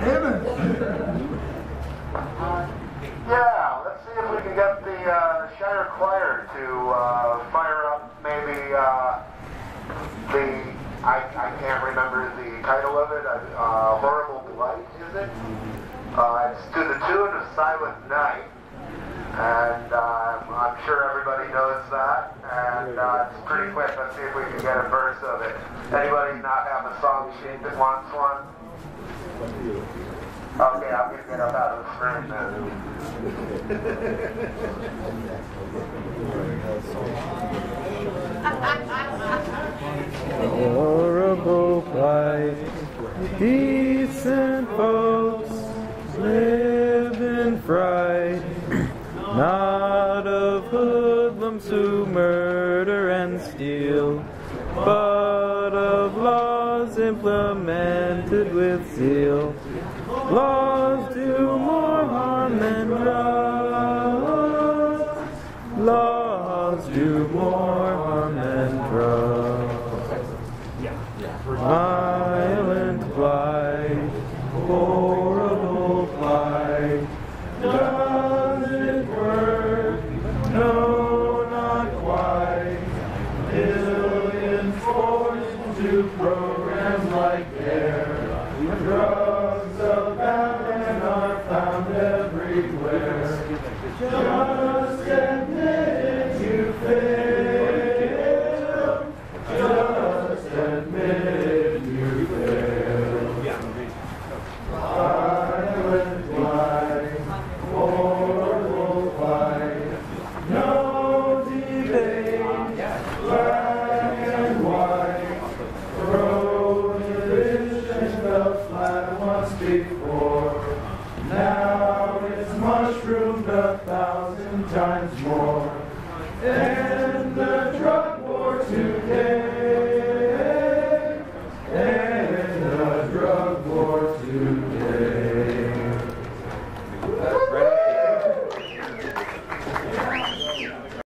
Yeah, let's see if we can get the Shire Choir to fire up maybe I can't remember the title of it, Horrible Blight, is it? It's to the tune of Silent Night, and I'm sure everybody knows that, and it's pretty quick. Let's see if we can get a verse of it. Anybody not have a song sheet that wants one? Okay, I'm going to get up out of the screen then. Horrible blight, decent folks live in fright, not of hoodlums who murder and steal, but of laws implemented with zeal. Laws do more harm than drugs. Laws do more harm than drugs. Violent blight, horrible blight. Does it work? No, not quite. Ill enforced to programs like CARE. Drugs abound are found everywhere. Just admit you failed. Just admit you failed. Violent blight, horrible blight. No debate, black and white. Prohibition fell flat once before. Now it's mushroomed 1,000 times more.